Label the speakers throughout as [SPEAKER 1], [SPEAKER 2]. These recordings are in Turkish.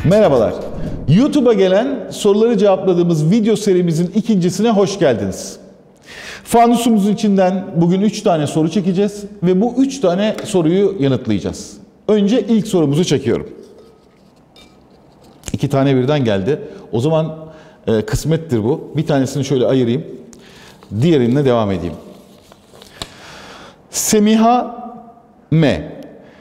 [SPEAKER 1] Merhabalar. YouTube'a gelen soruları cevapladığımız video serimizin ikincisine hoş geldiniz. Fanusumuzun içinden bugün 3 tane soru çekeceğiz ve bu 3 tane soruyu yanıtlayacağız. Önce ilk sorumuzu çekiyorum. 2 tane birden geldi. O zaman kısmettir bu. Bir tanesini şöyle ayırayım. Diğerine devam edeyim. Semiha M.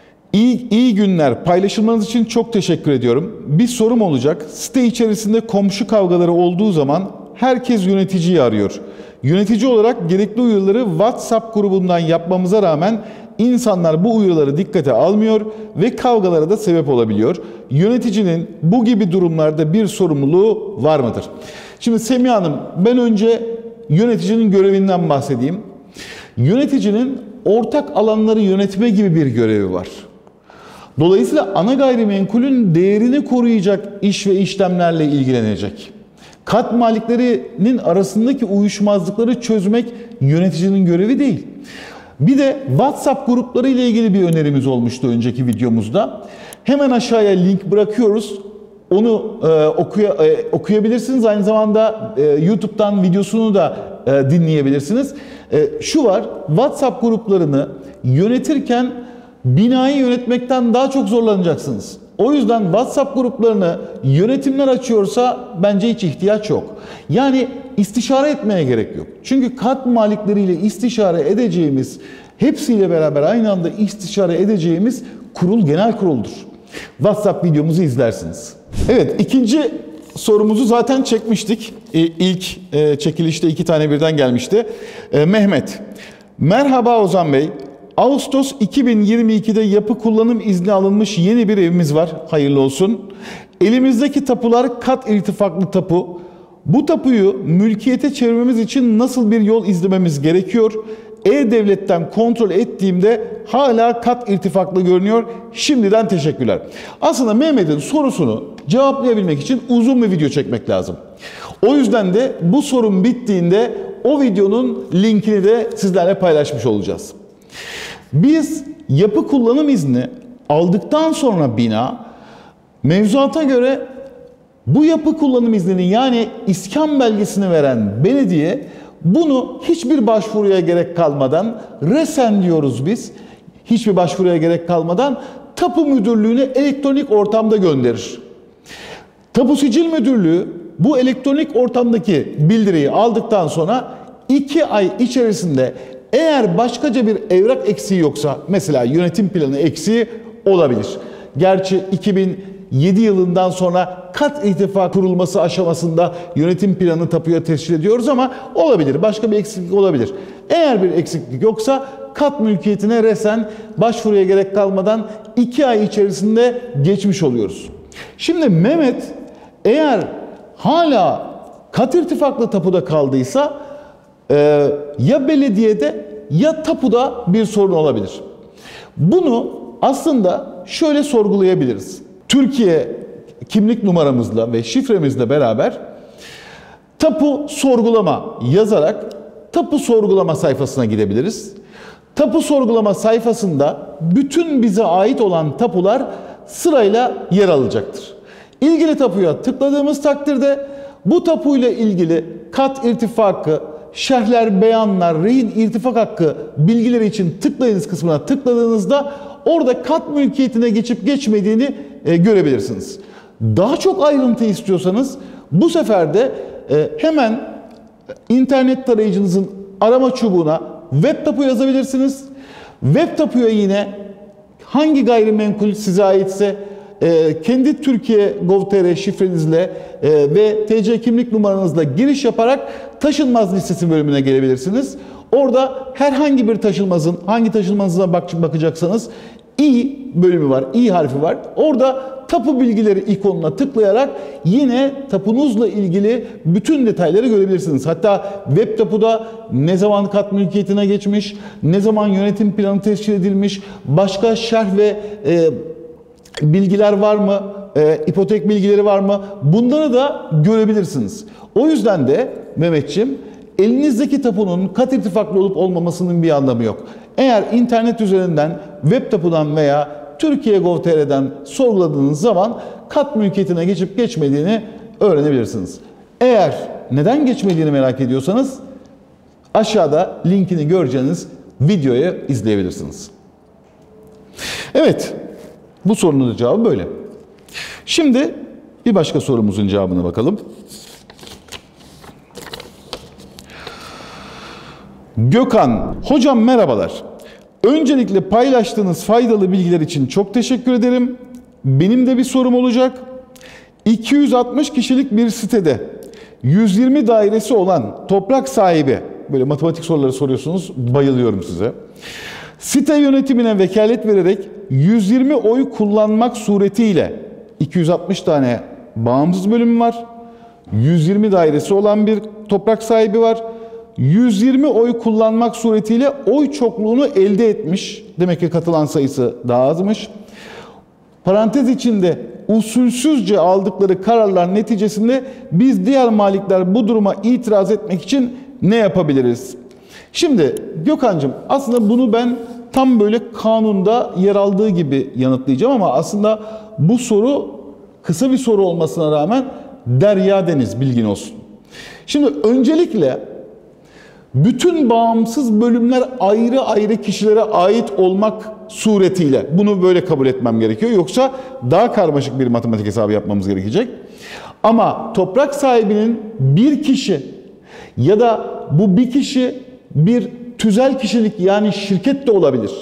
[SPEAKER 1] İyi günler. Paylaşımlarınız için çok teşekkür ediyorum. Bir sorum olacak. Site içerisinde komşu kavgaları olduğu zaman herkes yöneticiyi arıyor. Yönetici olarak gerekli uyarıları WhatsApp grubundan yapmamıza rağmen insanlar bu uyarıları dikkate almıyor ve kavgalara da sebep olabiliyor. Yöneticinin bu gibi durumlarda bir sorumluluğu var mıdır? Şimdi Semiha Hanım, ben önce yöneticinin görevinden bahsedeyim. Yöneticinin ortak alanları yönetme gibi bir görevi var. Dolayısıyla ana gayrimenkulün değerini koruyacak iş ve işlemlerle ilgilenecek. Kat maliklerinin arasındaki uyuşmazlıkları çözmek yöneticinin görevi değil. Bir de WhatsApp grupları ile ilgili bir önerimiz olmuştu önceki videomuzda. Hemen aşağıya link bırakıyoruz. Onu okuyabilirsiniz. Aynı zamanda YouTube'dan videosunu da dinleyebilirsiniz. Şu var, WhatsApp gruplarını yönetirken binayı yönetmekten daha çok zorlanacaksınız. O yüzden WhatsApp gruplarını yönetimler açıyorsa bence hiç ihtiyaç yok. Yani istişare etmeye gerek yok. Çünkü kat malikleriyle istişare edeceğimiz, hepsiyle beraber aynı anda istişare edeceğimiz kurul genel kuruldur. WhatsApp videomuzu izlersiniz. Evet, ikinci sorumuzu zaten çekmiştik. İlk çekilişte 2 tane birden gelmişti. Mehmet. Merhaba Ozan Bey. Ağustos 2022'de yapı kullanım izni alınmış yeni bir evimiz var. Hayırlı olsun. Elimizdeki tapular kat irtifaklı tapu. Bu tapuyu mülkiyete çevirmemiz için nasıl bir yol izlememiz gerekiyor? E-Devlet'ten kontrol ettiğimde hala kat irtifaklı görünüyor. Şimdiden teşekkürler. Aslında Mehmet'in sorusunu cevaplayabilmek için uzun bir video çekmek lazım. O yüzden de bu sorun bittiğinde o videonun linkini de sizlerle paylaşmış olacağız. Biz yapı kullanım izni aldıktan sonra bina, mevzuata göre bu yapı kullanım iznini yani iskan belgesini veren belediye bunu hiçbir başvuruya gerek kalmadan, resen diyoruz biz, hiçbir başvuruya gerek kalmadan tapu müdürlüğüne elektronik ortamda gönderir. Tapu Sicil Müdürlüğü bu elektronik ortamdaki bildiriyi aldıktan sonra 2 ay içerisinde eğer başkaca bir evrak eksiği yoksa, mesela yönetim planı eksiği olabilir. Gerçi 2007 yılından sonra kat irtifak kurulması aşamasında yönetim planını tapuya tescil ediyoruz ama olabilir. Başka bir eksiklik olabilir. Eğer bir eksiklik yoksa kat mülkiyetine resen başvuruya gerek kalmadan 2 ay içerisinde geçmiş oluyoruz. Şimdi Mehmet eğer hala kat irtifaklı tapuda kaldıysa ya belediyede ya tapuda bir sorun olabilir. Bunu aslında şöyle sorgulayabiliriz. Türkiye kimlik numaramızla ve şifremizle beraber tapu sorgulama yazarak tapu sorgulama sayfasına gidebiliriz. Tapu sorgulama sayfasında bütün bize ait olan tapular sırayla yer alacaktır. İlgili tapuya tıkladığımız takdirde bu tapuyla ilgili kat irtifakı, şerhler, beyanlar, rehin irtifak hakkı bilgileri için tıklayınız kısmına tıkladığınızda orada kat mülkiyetine geçip geçmediğini görebilirsiniz. Daha çok ayrıntı istiyorsanız bu sefer de hemen internet tarayıcınızın arama çubuğuna web tapu yazabilirsiniz. Web tapuya yine hangi gayrimenkul size aitse kendi Türkiye Gov.tr şifrenizle ve TC kimlik numaranızla giriş yaparak taşınmaz listesi bölümüne gelebilirsiniz. Orada herhangi bir taşınmazın, hangi taşınmazına bakacaksanız İ bölümü var, İ harfi var. Orada tapu bilgileri ikonuna tıklayarak yine tapunuzla ilgili bütün detayları görebilirsiniz. Hatta web tapuda ne zaman kat mülkiyetine geçmiş, ne zaman yönetim planı tescil edilmiş, başka şerh ve bilgiler var mı, ipotek bilgileri var mı? Bunları da görebilirsiniz. O yüzden de Mehmetciğim, elinizdeki tapunun kat irtifaklı olup olmamasının bir anlamı yok. Eğer internet üzerinden, web tapudan veya Türkiye Gov.tr'den sorguladığınız zaman kat mülkiyetine geçip geçmediğini öğrenebilirsiniz. Eğer neden geçmediğini merak ediyorsanız aşağıda linkini göreceğiniz videoyu izleyebilirsiniz. Evet, bu sorunun cevabı böyle. Şimdi bir başka sorumuzun cevabına bakalım. Gökhan, hocam merhabalar. Öncelikle paylaştığınız faydalı bilgiler için çok teşekkür ederim. Benim de bir sorum olacak. 260 kişilik bir sitede 120 dairesi olan toprak sahibi, böyle matematik soruları soruyorsunuz, bayılıyorum size. Site yönetimine vekalet vererek 120 oy kullanmak suretiyle 260 tane bağımsız bölüm var. 120 dairesi olan bir toprak sahibi var. 120 oy kullanmak suretiyle oy çokluğunu elde etmiş. Demek ki katılan sayısı daha azmış. Parantez içinde usulsüzce aldıkları kararlar neticesinde biz diğer malikler bu duruma itiraz etmek için ne yapabiliriz? Şimdi Gökhan'cığım, aslında bunu ben tam böyle kanunda yer aldığı gibi yanıtlayacağım ama aslında bu soru kısa bir soru olmasına rağmen derya deniz, bilgin olsun. Şimdi öncelikle bütün bağımsız bölümler ayrı ayrı kişilere ait olmak suretiyle bunu böyle kabul etmem gerekiyor. Yoksa daha karmaşık bir matematik hesabı yapmamız gerekecek. Ama toprak sahibinin bir kişi ya da bu bir kişi bir tüzel kişilik, yani şirket de olabilir.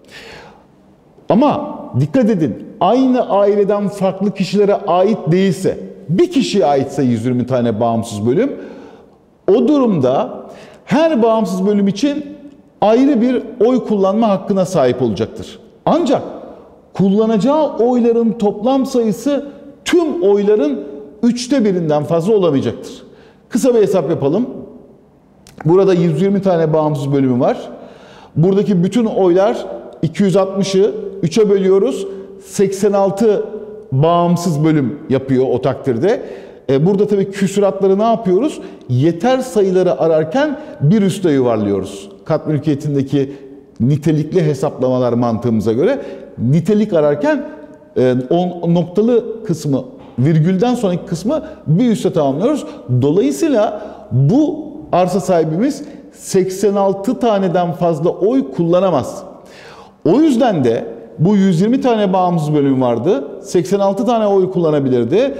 [SPEAKER 1] Ama dikkat edin, aynı aileden farklı kişilere ait değilse, bir kişiye aitse 120 tane bağımsız bölüm, o durumda her bağımsız bölüm için ayrı bir oy kullanma hakkına sahip olacaktır. Ancak kullanacağı oyların toplam sayısı tüm oyların 1/3'ünden fazla olamayacaktır. Kısa bir hesap yapalım. Burada 120 tane bağımsız bölümü var. Buradaki bütün oylar 260'ı 3'e bölüyoruz. 86 bağımsız bölüm yapıyor o takdirde. Burada tabii küsuratları ne yapıyoruz? Yeter sayıları ararken bir üste yuvarlıyoruz. Kat mülkiyetindeki nitelikli hesaplamalar mantığımıza göre nitelik ararken o noktalı kısmı, virgülden sonraki kısmı bir üste tamamlıyoruz. Dolayısıyla bu arsa sahibimiz 86 taneden fazla oy kullanamaz. O yüzden de bu 120 tane bağımsız bölüm vardı. 86 tane oy kullanabilirdi.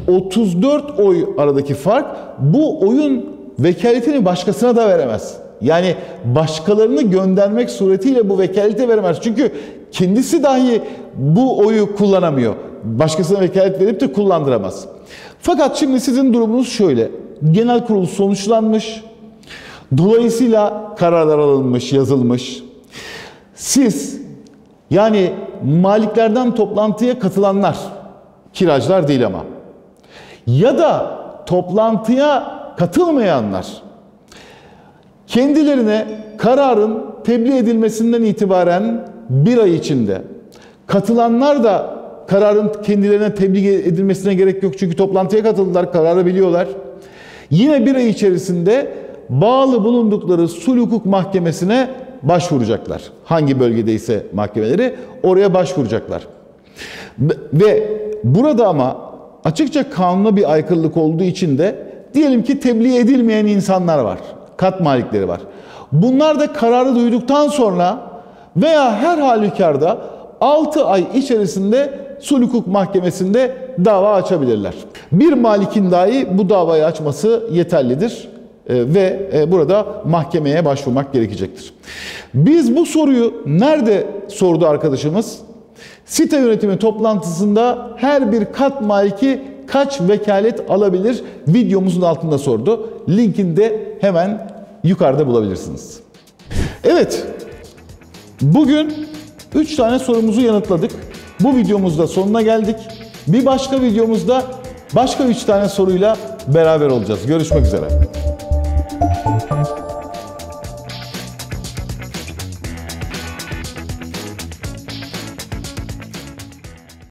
[SPEAKER 1] 34 oy aradaki fark, bu oyun vekaletini başkasına da veremez. Yani başkalarını göndermek suretiyle bu vekaleti veremez. Çünkü kendisi dahi bu oyu kullanamıyor. Başkasına vekalet verip de kullandıramaz. Fakat şimdi sizin durumunuz şöyle. Genel kurul sonuçlanmış. Dolayısıyla kararlar alınmış, yazılmış. Siz, yani maliklerden toplantıya katılanlar, kiracılar değil ama, ya da toplantıya katılmayanlar, kendilerine kararın tebliğ edilmesinden itibaren bir ay içinde, katılanlar da kararın kendilerine tebliğ edilmesine gerek yok çünkü toplantıya katıldılar, kararı biliyorlar. Yine bir ay içerisinde bağlı bulundukları sulh hukuk mahkemesine başvuracaklar. Hangi bölgedeyse mahkemeleri, oraya başvuracaklar. Ve burada ama açıkça kanuna bir aykırılık olduğu için de diyelim ki tebliğ edilmeyen insanlar var. Kat malikleri var. Bunlar da kararı duyduktan sonra veya her halükarda 6 ay içerisinde sulh hukuk mahkemesinde dava açabilirler. Bir malikin dahi bu davayı açması yeterlidir ve burada mahkemeye başvurmak gerekecektir. Biz bu soruyu nerede sordu arkadaşımız? Site yönetimi toplantısında her bir kat maliki kaç vekalet alabilir videomuzun altında sordu. Linkini de hemen yukarıda bulabilirsiniz. Evet, bugün 3 tane sorumuzu yanıtladık. Bu videomuzda sonuna geldik. Bir başka videomuzda başka 3 tane soruyla beraber olacağız. Görüşmek üzere.